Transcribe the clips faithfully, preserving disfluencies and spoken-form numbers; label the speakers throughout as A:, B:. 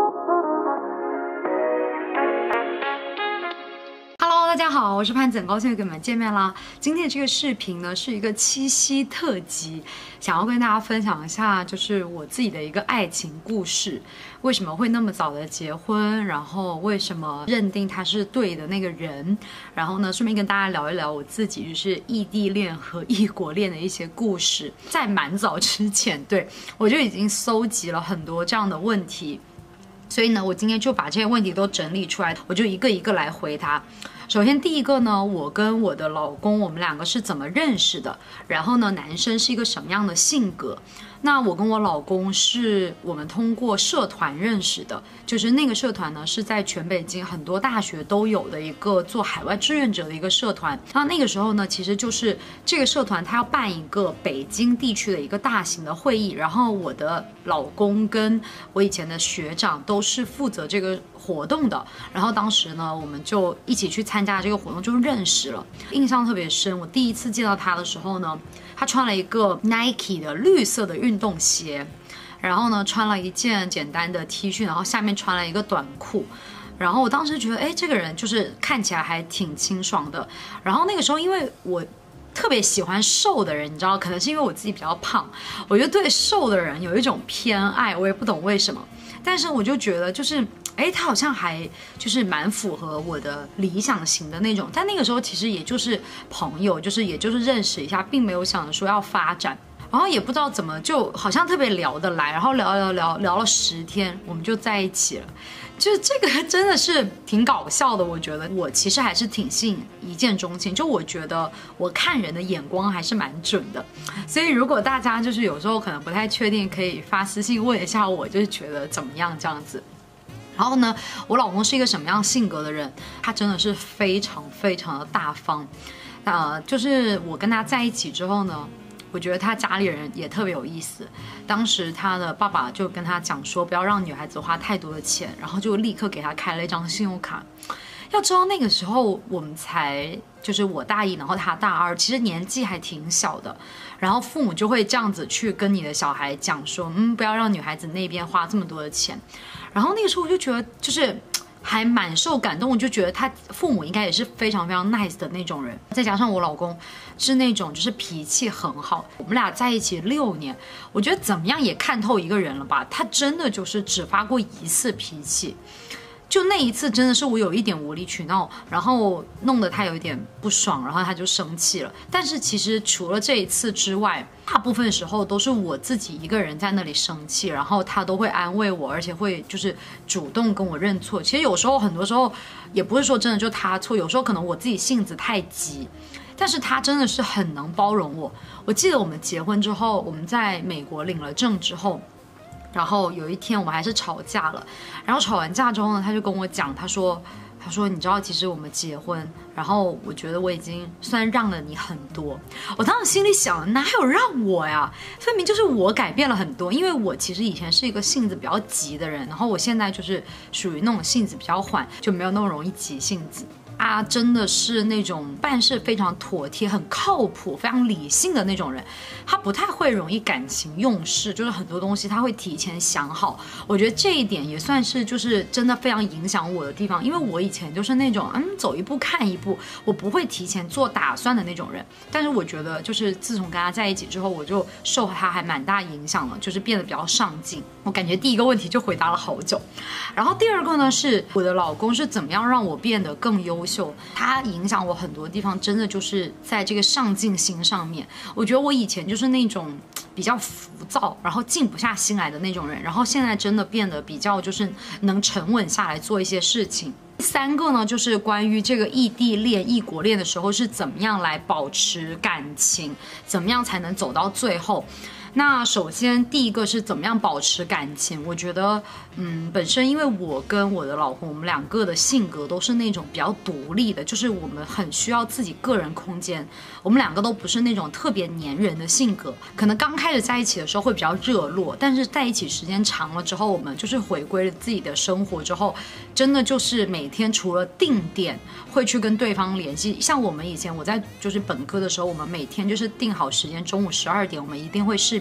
A: Hello， 大家好，我是潘子，很高兴又跟你们见面啦。今天这个视频呢是一个七夕特辑，想要跟大家分享一下，就是我自己的一个爱情故事。为什么会那么早的结婚？然后为什么认定他是对的那个人？然后呢，顺便跟大家聊一聊我自己就是异地恋和异国恋的一些故事。在蛮早之前，对我就已经搜集了很多这样的问题。所以呢，我今天就把这些问题都整理出来，我就一个一个来回答。首先第一个呢，我跟我的老公，我们两个是怎么认识的？然后呢，男生是一个什么样的性格？那我跟我老公是我们通过社团认识的，就是那个社团呢是在全北京很多大学都有的一个做海外志愿者的一个社团。那那个时候呢，其实就是这个社团它要办一个北京地区的一个大型的会议，然后我的老公跟我以前的学长都是负责这个活动的。然后当时呢，我们就一起去参加这个活动，就认识了，印象特别深。我第一次见到他的时候呢，他穿了一个 Nike 的绿色的运动鞋，然后呢穿了一件简单的 T 恤，然后下面穿了一个短裤。然后我当时觉得，哎，这个人就是看起来还挺清爽的。然后那个时候，因为我特别喜欢瘦的人，你知道，可能是因为我自己比较胖，我就对瘦的人有一种偏爱，我也不懂为什么。但是我就觉得，就是哎，他好像还就是蛮符合我的理想型的那种。但那个时候其实也就是朋友，就是也就是认识一下，并没有想着说要发展。然后也不知道怎么，就好像特别聊得来，然后聊聊聊聊了十天，我们就在一起了。就是这个真的是挺搞笑的，我觉得我其实还是挺信一见钟情，就我觉得我看人的眼光还是蛮准的。所以如果大家就是有时候可能不太确定，可以发私信问一下我，就是觉得怎么样这样子。然后呢，我老公是一个什么样性格的人？他真的是非常非常的大方。呃，就是我跟他在一起之后呢，我觉得他家里人也特别有意思。当时他的爸爸就跟他讲说，不要让女孩子花太多的钱，然后就立刻给他开了一张信用卡。要知道那个时候我们才就是我大一，然后他大二，其实年纪还挺小的。然后父母就会这样子去跟你的小孩讲说，嗯，不要让女孩子那边花这么多的钱。然后那个时候我就觉得就是还蛮受感动，我就觉得他父母应该也是非常非常 nice 的那种人。再加上我老公是那种就是脾气很好，我们俩在一起六年，我觉得怎么样也看透一个人了吧。他真的就是只发过一次脾气，就那一次真的是我有一点无理取闹，然后弄得他有一点不爽，然后他就生气了。但是其实除了这一次之外，大部分时候都是我自己一个人在那里生气，然后他都会安慰我，而且会就是主动跟我认错。其实有时候很多时候也不是说真的就他错，有时候可能我自己性子太急，但是他真的是很能包容我。我记得我们结婚之后，我们在美国领了证之后，然后有一天我们还是吵架了，然后吵完架之后呢，他就跟我讲，他说他说你知道其实我们结婚，然后我觉得我已经算让了你很多。我当时心里想，哪有让我呀，分明就是我改变了很多。因为我其实以前是一个性子比较急的人，然后我现在就是属于那种性子比较缓，就没有那么容易急性子。他真的是那种办事非常妥帖、很靠谱、非常理性的那种人，他不太会容易感情用事，就是很多东西他会提前想好。我觉得这一点也算是就是真的非常影响我的地方，因为我以前就是那种嗯走一步看一步，我不会提前做打算的那种人。但是我觉得就是自从跟他在一起之后，我就受他还蛮大影响了，就是变得比较上进。我感觉第一个问题就回答了好久，然后第二个呢是我的老公是怎么样让我变得更优秀。他影响我很多地方真的就是在这个上进心上面。我觉得我以前就是那种比较浮躁，然后静不下心来的那种人，然后现在真的变得比较就是能沉稳下来做一些事情。第三个呢，就是关于这个异地恋、异国恋的时候是怎么样来保持感情，怎么样才能走到最后。那首先第一个是怎么样保持感情，我觉得嗯，本身因为我跟我的老公，我们两个的性格都是那种比较独立的，就是我们很需要自己个人空间，我们两个都不是那种特别黏人的性格。可能刚开始在一起的时候会比较热络，但是在一起时间长了之后，我们就是回归了自己的生活之后，真的就是每天除了定点会去跟对方联系，像我们以前我在就是本科的时候，我们每天就是定好时间，中午十二点我们一定会视频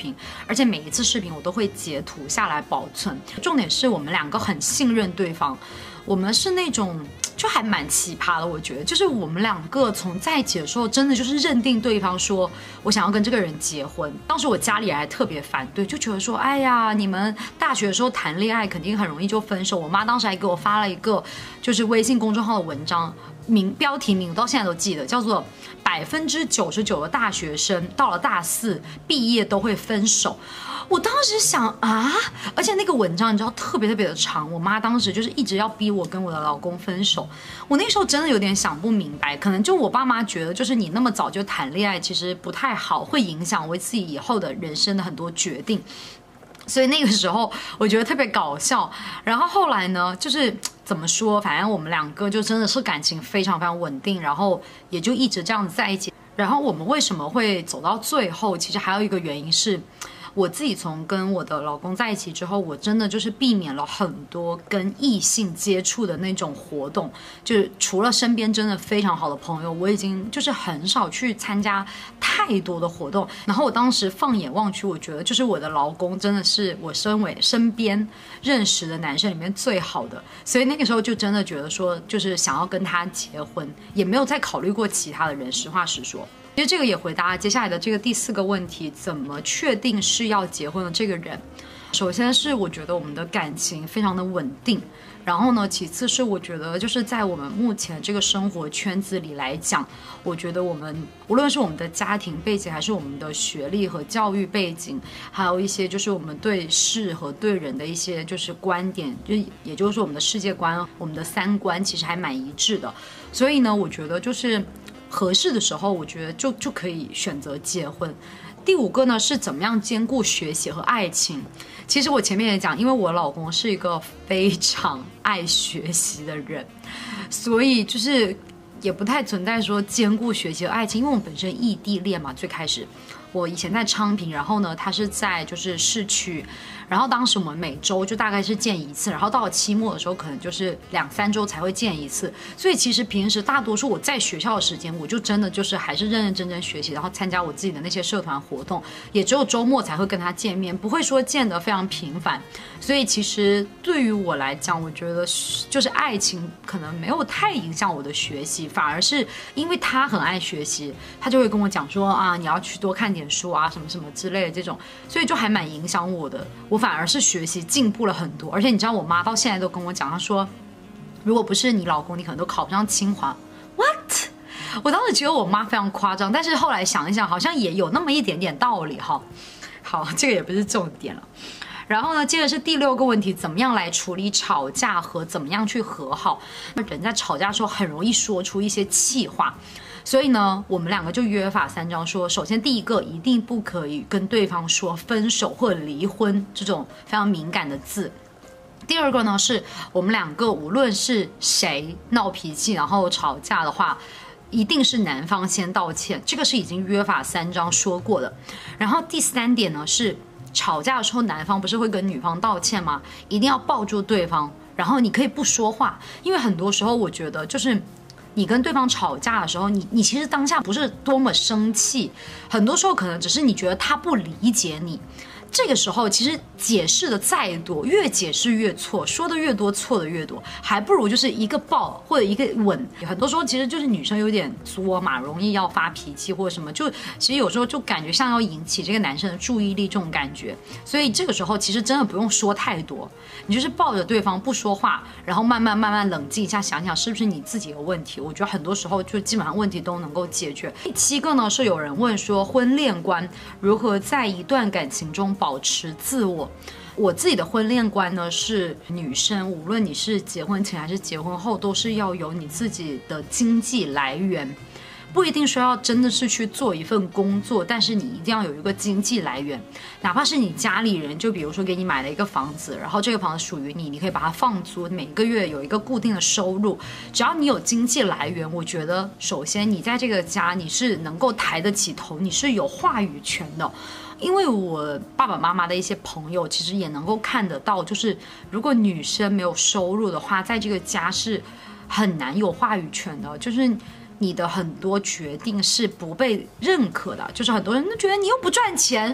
A: 频，而且每一次视频我都会截图下来保存。重点是我们两个很信任对方，我们是那种就还蛮奇葩的，我觉得就是我们两个从在一起的时候，真的就是认定对方说我想要跟这个人结婚。当时我家里人还特别反对，就觉得说，哎呀，你们大学的时候谈恋爱肯定很容易就分手。我妈当时还给我发了一个就是微信公众号的文章，名标题名我到现在都记得，叫做百分之九十九的大学生到了大四毕业都会分手。我当时想啊，而且那个文章你知道特别特别的长，我妈当时就是一直要逼我跟我的老公分手。我那时候真的有点想不明白，可能就我爸妈觉得就是你那么早就谈恋爱其实不太好，会影响我自己以后的人生的很多决定。所以那个时候我觉得特别搞笑。然后后来呢，就是怎么说，反正我们两个就真的是感情非常非常稳定，然后也就一直这样子在一起。然后我们为什么会走到最后，其实还有一个原因是我自己从跟我的老公在一起之后，我真的就是避免了很多跟异性接触的那种活动，就是除了身边真的非常好的朋友，我已经就是很少去参加太多的活动。然后我当时放眼望去，我觉得就是我的老公真的是我身为身边认识的男生里面最好的，所以那个时候就真的觉得说就是想要跟他结婚，也没有再考虑过其他的人，实话实说。其实这个也回答接下来的这个第四个问题，怎么确定是要结婚的这个人。首先是我觉得我们的感情非常的稳定，然后呢，其次是我觉得就是在我们目前这个生活圈子里来讲，我觉得我们无论是我们的家庭背景，还是我们的学历和教育背景，还有一些就是我们对事和对人的一些就是观点，就也就是说我们的世界观、我们的三观其实还蛮一致的。所以呢，我觉得就是合适的时候，我觉得就就可以选择结婚。第五个呢是怎么样兼顾学习和爱情。其实我前面也讲，因为我老公是一个非常爱学习的人，所以就是也不太存在说兼顾学习和爱情。因为我们本身异地恋嘛，最开始我以前在昌平，然后呢他是在就是市区，然后当时我们每周就大概是见一次，然后到了期末的时候可能就是两三周才会见一次。所以其实平时大多数我在学校的时间，我就真的就是还是认认真真学习，然后参加我自己的那些社团活动，也只有周末才会跟他见面，不会说见得非常频繁。所以其实对于我来讲，我觉得就是爱情可能没有太影响我的学习，反而是因为他很爱学习，他就会跟我讲说啊，你要去多看点书啊，什么什么之类的这种，所以就还蛮影响我的。我反而是学习进步了很多。而且你知道我妈到现在都跟我讲，她说如果不是你老公，你可能都考不上清华。 What？ 我当时觉得我妈非常夸张，但是后来想一想好像也有那么一点点道理哈。好，这个也不是重点了。然后呢，接着是第六个问题，怎么样来处理吵架和怎么样去和好。人在吵架的时候很容易说出一些气话，所以呢，我们两个就约法三章说，首先第一个一定不可以跟对方说分手或者离婚这种非常敏感的字。第二个呢，是我们两个无论是谁闹脾气然后吵架的话，一定是男方先道歉，这个是已经约法三章说过的。然后第三点呢是，吵架的时候男方不是会跟女方道歉吗？一定要抱住对方，然后你可以不说话，因为很多时候我觉得就是你跟对方吵架的时候，你你其实当下不是多么生气，很多时候可能只是你觉得他不理解你。这个时候其实解释的再多，越解释越错，说的越多错的越多，还不如就是一个抱或者一个吻。很多时候其实就是女生有点作嘛，容易要发脾气或者什么，就其实有时候就感觉像要引起这个男生的注意力这种感觉。所以这个时候其实真的不用说太多，你就是抱着对方不说话，然后慢慢慢慢冷静一下，想想是不是你自己有问题。我觉得很多时候就基本上问题都能够解决。第七个呢，是有人问说婚恋观如何在一段感情中保持自我。我自己的婚恋观呢是，女生无论你是结婚前还是结婚后，都是要有你自己的经济来源，不一定说要真的是去做一份工作，但是你一定要有一个经济来源，哪怕是你家里人，就比如说给你买了一个房子，然后这个房子属于你，你可以把它放租，每个月有一个固定的收入，只要你有经济来源，我觉得首先你在这个家你是能够抬得起头，你是有话语权的。因为我爸爸妈妈的一些朋友其实也能够看得到，就是如果女生没有收入的话，在这个家是很难有话语权的，就是你的很多决定是不被认可的，就是很多人都觉得你又不赚钱，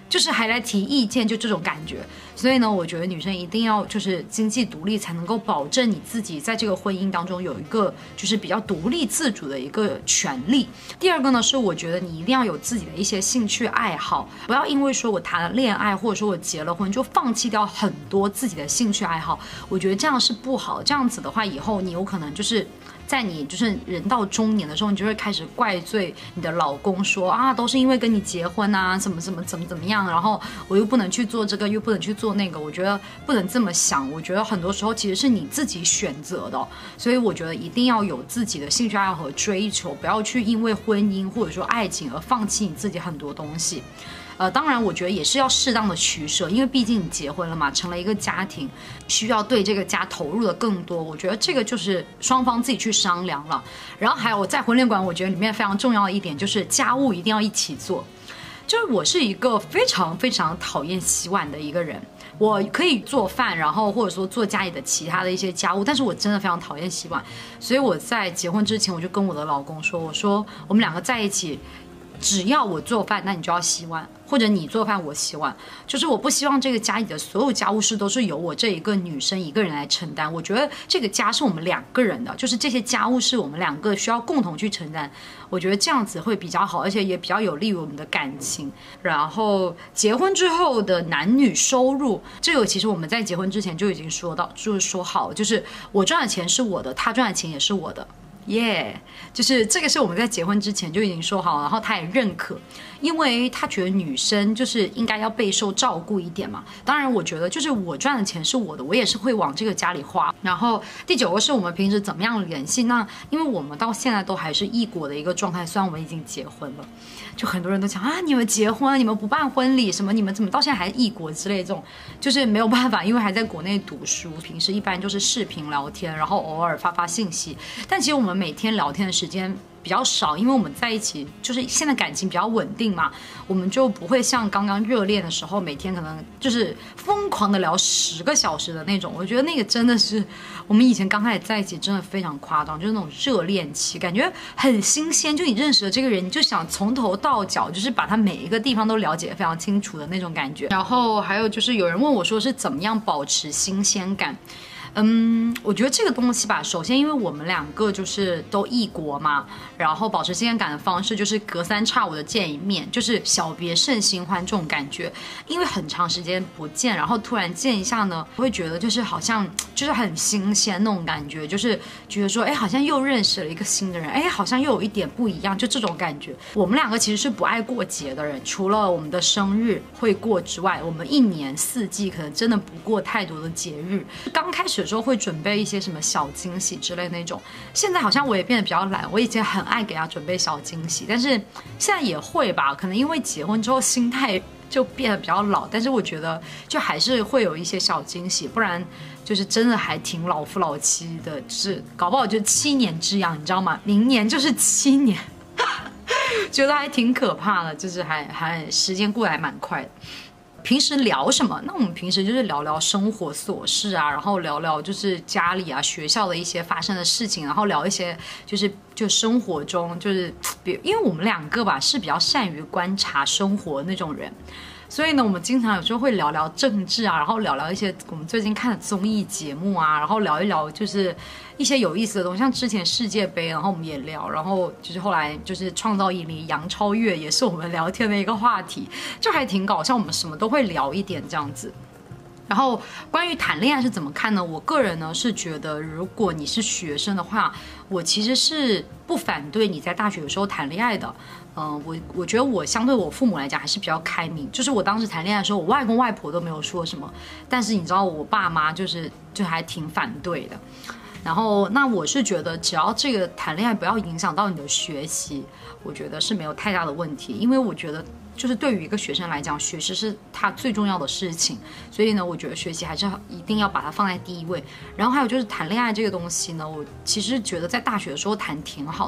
A: 就是还来提意见，就这种感觉。所以呢，我觉得女生一定要就是经济独立，才能够保证你自己在这个婚姻当中有一个就是比较独立自主的一个权利。第二个呢，是我觉得你一定要有自己的一些兴趣爱好，不要因为说我谈了恋爱或者说我结了婚就放弃掉很多自己的兴趣爱好，我觉得这样是不好。这样子的话，以后你有可能就是在你就是人到中年的时候，你就会开始怪罪你的老公说啊，都是因为跟你结婚啊，怎么怎么怎么怎么样，然后我又不能去做这个，又不能去做那个。我觉得不能这么想，我觉得很多时候其实是你自己选择的，所以我觉得一定要有自己的兴趣爱好和追求，不要去因为婚姻或者说爱情而放弃你自己很多东西。呃，当然，我觉得也是要适当的取舍，因为毕竟你结婚了嘛，成了一个家庭，需要对这个家投入的更多。我觉得这个就是双方自己去商量了。然后还有在婚恋观，我觉得里面非常重要的一点就是家务一定要一起做。就是我是一个非常非常讨厌洗碗的一个人，我可以做饭，然后或者说做家里的其他的一些家务，但是我真的非常讨厌洗碗。所以我在结婚之前，我就跟我的老公说，我说我们两个在一起，只要我做饭，那你就要洗碗，或者你做饭我洗碗，就是我不希望这个家里的所有家务事都是由我这一个女生一个人来承担。我觉得这个家是我们两个人的，就是这些家务是我们两个需要共同去承担。我觉得这样子会比较好，而且也比较有利于我们的感情。然后结婚之后的男女收入，这个其实我们在结婚之前就已经说到，就是说好，就是我赚的钱是我的，他赚的钱也是我的。耶、yeah, 就是这个是我们在结婚之前就已经说好了，然后他也认可，因为他觉得女生就是应该要备受照顾一点嘛。当然我觉得就是我赚的钱是我的，我也是会往这个家里花。然后第九个是我们平时怎么样联系，那因为我们到现在都还是异国的一个状态，虽然我们已经结婚了，就很多人都讲啊，你们结婚你们不办婚礼什么，你们怎么到现在还异国之类，这种就是没有办法，因为还在国内读书，平时一般就是视频聊天，然后偶尔发发信息。但其实我们每天聊天的时间比较少，因为我们在一起就是现在感情比较稳定嘛，我们就不会像刚刚热恋的时候每天可能就是疯狂的聊十个小时的那种。我觉得那个真的是我们以前刚开始在一起真的非常夸张，就是那种热恋期，感觉很新鲜，就你认识了这个人，你就想从头到脚就是把他每一个地方都了解非常清楚的那种感觉。然后还有就是有人问我说是怎么样保持新鲜感。嗯，我觉得这个东西吧，首先因为我们两个就是都异国嘛，然后保持新鲜感的方式就是隔三差五的见一面，就是小别胜新欢这种感觉。因为很长时间不见，然后突然见一下呢，会觉得就是好像就是很新鲜那种感觉，就是觉得说，哎，好像又认识了一个新的人，哎，好像又有一点不一样，就这种感觉。我们两个其实是不爱过节的人，除了我们的生日会过之外，我们一年四季可能真的不过太多的节日。刚开始的时候会准备一些什么小惊喜之类那种，现在好像我也变得比较懒，我以前很爱给他准备小惊喜，但是现在也会吧，可能因为结婚之后心态就变得比较老，但是我觉得就还是会有一些小惊喜，不然就是真的还挺老夫老妻的，就是搞不好就七年之痒，你知道吗？明年就是七年觉得还挺可怕的，就是还还时间过得还蛮快的。平时聊什么？那我们平时就是聊聊生活琐事啊，然后聊聊就是家里啊、学校的一些发生的事情，然后聊一些就是就生活中就是比，因为我们两个吧是比较善于观察生活那种人。所以呢，我们经常有时候会聊聊政治啊，然后聊聊一些我们最近看的综艺节目啊，然后聊一聊就是一些有意思的东西，像之前世界杯，然后我们也聊，然后就是后来就是创造营里杨超越也是我们聊天的一个话题，就还挺搞笑，我们什么都会聊一点这样子。然后关于谈恋爱是怎么看呢？我个人呢是觉得，如果你是学生的话，我其实是不反对你在大学的时候谈恋爱的。嗯、呃，我我觉得我相对我父母来讲还是比较开明，就是我当时谈恋爱的时候，我外公外婆都没有说什么，但是你知道我爸妈就是就还挺反对的。然后那我是觉得，只要这个谈恋爱不要影响到你的学习，我觉得是没有太大的问题，因为我觉得。就是对于一个学生来讲，学习是他最重要的事情，所以呢，我觉得学习还是一定要把它放在第一位。然后还有就是谈恋爱这个东西呢，我其实觉得在大学的时候谈挺好的，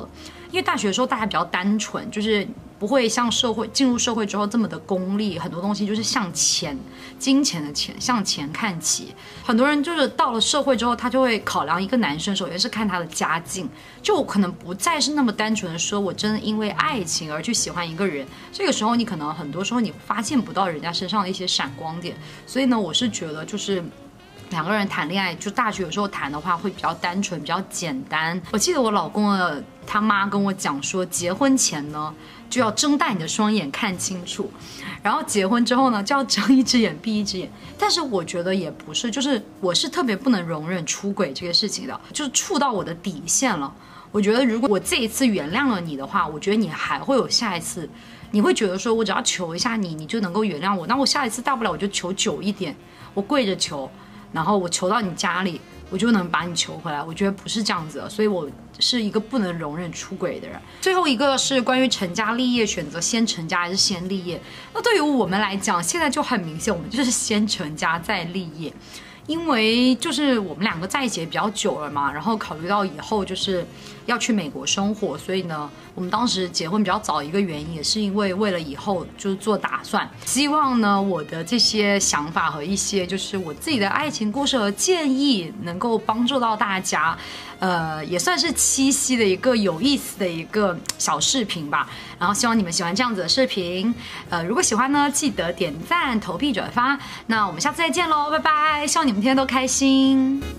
A: 因为大学的时候大家比较单纯，就是不会像社会进入社会之后这么的功利，很多东西就是向钱、金钱的钱向钱看齐。很多人就是到了社会之后，他就会考量一个男生，首先是看他的家境，就可能不再是那么单纯的说我真的因为爱情而去喜欢一个人。这个时候你可能很多时候你发现不到人家身上的一些闪光点，所以呢，我是觉得就是两个人谈恋爱，就大学有时候谈的话会比较单纯，比较简单。我记得我老公的他妈跟我讲说，结婚前呢就要睁大你的双眼看清楚，然后结婚之后呢就要睁一只眼闭一只眼。但是我觉得也不是，就是我是特别不能容忍出轨这个事情的，就是触到我的底线了。我觉得如果我这一次原谅了你的话，我觉得你还会有下一次，你会觉得说我只要求一下你，你就能够原谅我，那我下一次大不了我就求久一点，我跪着求，然后我求到你家里，我就能把你求回来。我觉得不是这样子的，所以我是一个不能容忍出轨的人。最后一个是关于成家立业，选择先成家还是先立业？那对于我们来讲，现在就很明显，我们就是先成家再立业。因为就是我们两个在一起也比较久了嘛，然后考虑到以后就是要去美国生活，所以呢，我们当时结婚比较早一个原因也是因为为了以后就是做打算。希望呢，我的这些想法和一些就是我自己的爱情故事和建议能够帮助到大家，呃，也算是七夕的一个有意思的一个小视频吧。然后希望你们喜欢这样子的视频，呃，如果喜欢呢，记得点赞、投币、转发。那我们下次再见喽，拜拜！希望你们天天都开心。